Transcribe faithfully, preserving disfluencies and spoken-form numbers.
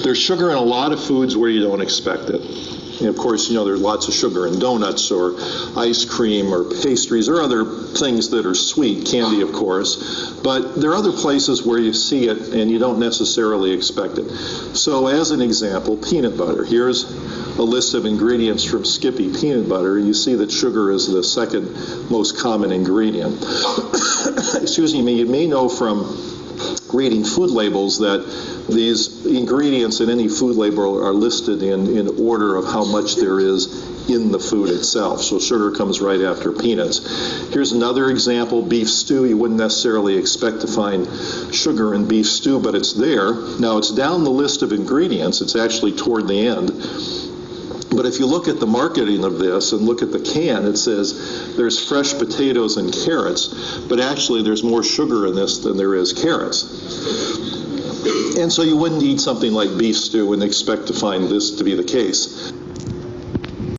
There's sugar in a lot of foods where you don't expect it. And of course, you know, there's lots of sugar in donuts or ice cream or pastries or other things that are sweet, candy, of course. But there are other places where you see it and you don't necessarily expect it. So as an example, peanut butter. Here's a list of ingredients from Skippy peanut butter. You see that sugar is the second most common ingredient. Excuse me, you may know from reading food labels that these ingredients in any food label are listed in, in order of how much there is in the food itself. So sugar comes right after peanuts. Here's another example, beef stew. You wouldn't necessarily expect to find sugar in beef stew, but it's there. Now it's down the list of ingredients. It's actually toward the end. But if you look at the marketing of this and look at the can, it says there's fresh potatoes and carrots, but actually there's more sugar in this than there is carrots. And so you wouldn't eat something like beef stew and expect to find this to be the case.